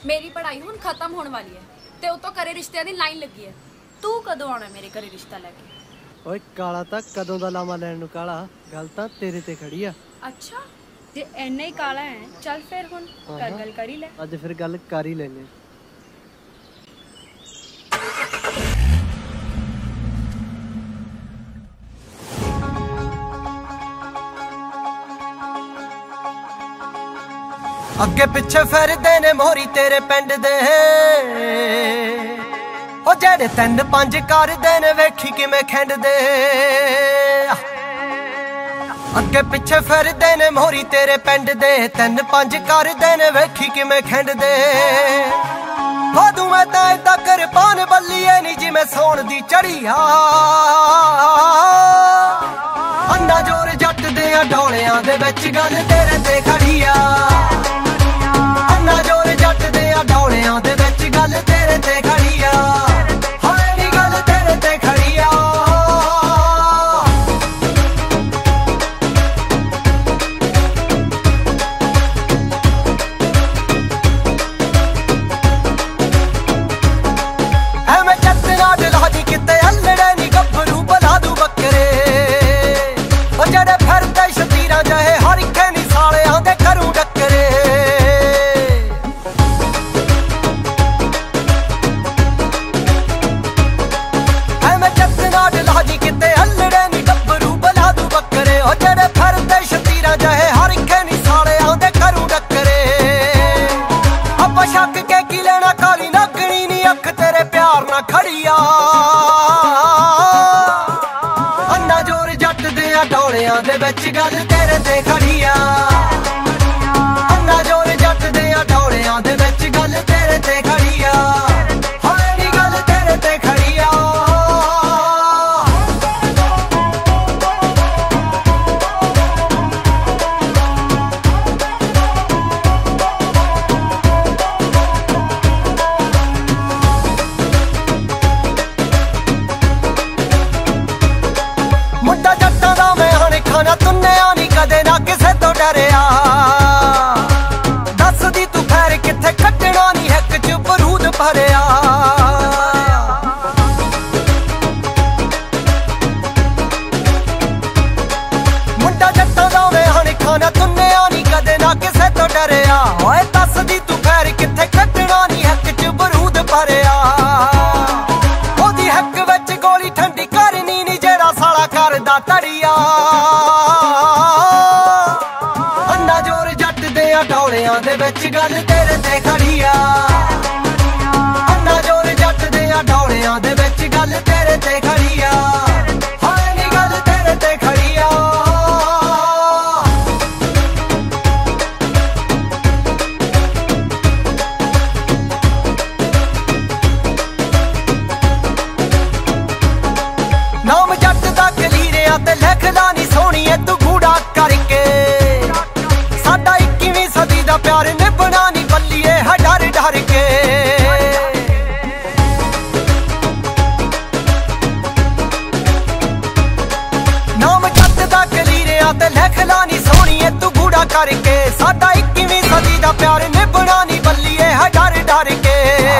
मेरी पढ़ाई हुण खत्म होने वाली है ते उतो करे रिश्तियां दी लाइन लगी है। तू कदों आना मेरे घरे रिश्ता लेके? ओए काला तां कदों दा लामा लैण नूं काला, गल तां तेरे ते खड़ी आ। अच्छा जे इन्ना ही काला है चल फिर हुण कर गल कर ही ले। अज फिर गल कर ही लेने। अगे पिछे फिरदे ने मोहरी तेरे पिंड दे, ओ जेड़े 3-5 करदे ने वेखी किवें खिंडदे। अगे पिछे फिरदे ने मोहरी तेरे पिंड दे, 3-5 करदे ने वेखी किवें खिंडदे। वादू मैं तां इदां किरपान बल्लीए नी जिवें सौण दी चढ़िया। अन्ना जोर जट दे डोलियां दे विच गल तेरे ते खड़ी आ। अन्ना जोर जट दे डोलियां दे विच गल तेरे ते खड़ी आ। हाय नी गल तेरे ते खड़ी आ। एवें चट्टना डलाजी किते अल्लड़े नी गब्बरू बला दू बकरे। ओ जेड़े फिरदे शतीरां जहे हर इक्के नी सालियां दे घरों डकरे। शक के की लेना काली नगनी नी अख तेरे प्यार ना खड़िया। अन्ना जोर जट दे डोलियां दे विच गल तेरे ते खड़िया। अन्ना जोर जट दे डोलियां दे विच गल तेरे ते खड़िया। हाय नी गल तेरे ते खड़िया। मुंडा जट्टां दा मैं हण खाना तुन्नेआ नी कदे ना किसे तो डरिया। दस दी तू खैर किथे कट्टना नी हिक च बरूद भरिया। मुंडा जट्टां दा मैं हण खाना तुन्नेआ नी कदे ना किसे तो डरिया। ओए दस दी तू खैर किथे कट्टना नी हिक च बरूद भरिया। ओदी हक विच गोली ठंडी करनी नी जेड़ा साला करदा तड़िया। अन्ना जोर जट दे डोलियां दे विच गल तेरे ते खड़िया। अन्ना जोर जट दे डोलियां दे विच गल तेरे ते खड़िया। हाय नी गल तेरे ते खड़िया। नाम जट दा कलीरिया ते लिखदा नी सोहणीए तू गूड़ा करके। साडा 21वीं सदी दा प्यार निभना नी बल्लीए है डर डर के। नाम जट दा कलीरिया ते लिखदा नी सोहणीए तू गूड़ा करके। साडा 21वीं सदी दा प्यार निभना नी बल्लीए है डर डर के।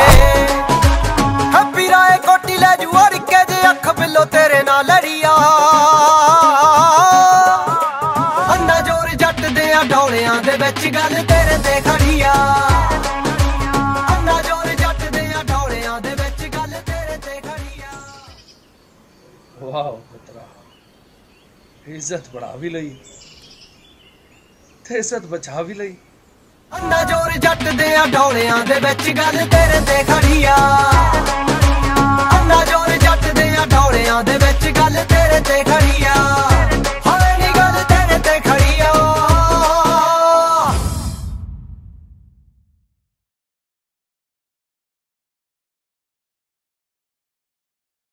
हैप्पी राय कोटी ले जू अड़ के जे अख बिलो तेरे नाल लड़िया। अन्ना जोर जट दे डोलियां दे विच गल तेरे ते खड़िया। अन्ना जोर जट दे डोलियां दे विच गल तेरे ते खड़िया। वाह पुत्रा, इज्जत बढ़ा भी लई ते इज्जत बचा भी लई। अन्ना जोर जट दे डोलियां दे विच गल तेरे ते खड़िया। अन्ना जोर जट दे डोलियां दे विच गल तेरे ते खड़िया।